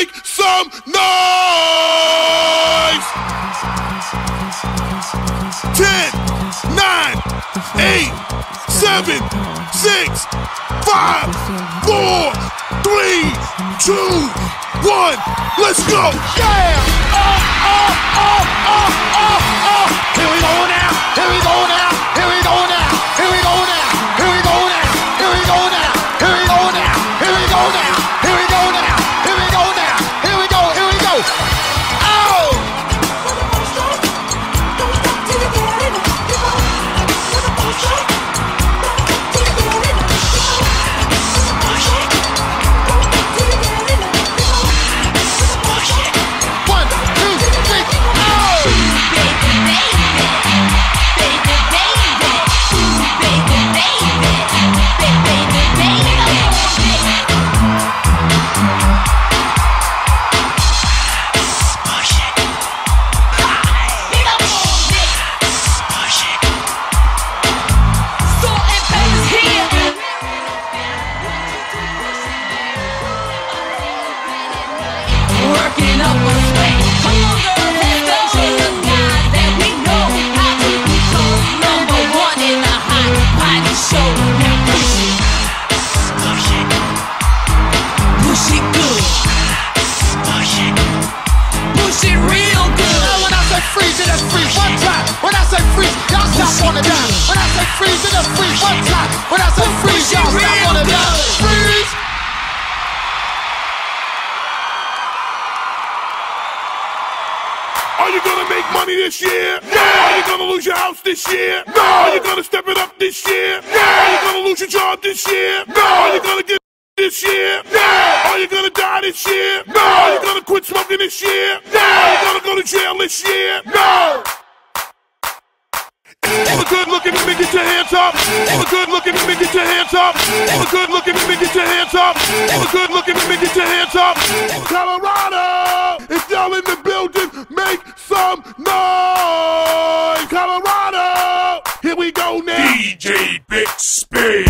make some noise! 10, 9, 8, 7, 6, 5, 4, 3, 2, 1, let's go! Yeah! Here we go now! Here we go now! Here we go now! Here we go now! Here we go now! Here we go now! Here we go now! Here we go now! Here we go now! Here we go now! Here we go! Here we go! Oh! One, two, three, oh! Working up a sweat. Come on, girl, let's go. She's the guy that we know how to control. Number one in the hot body show. Now push it. Push it. Push it good. Push it. Push it real good. Now when I say freeze, it's freeze one time. When I say freeze, y'all stop on the down. When I say freeze, it's freeze one time. When I say freeze, y'all stop on the down. Freeze. Are you gonna make money this year? Yeah! Are you gonna lose your house this year? No! Are you gonna step it up this year? Yeah! Are you gonna lose your job this year? No! Are you gonna get this year? Yeah! Are you gonna die this year? No! Are you gonna quit smoking this year? Yeah! Are you gonna go to jail this year? No! All the good looking men, get your hands up. All the good looking men, get your hands up. All the good looking men, get your hands up. All the good looking men, get your hands up. Colorado, if y'all in the building, make some noise. Colorado, here we go now. DJ Big Speed.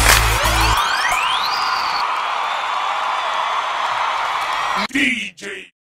DJ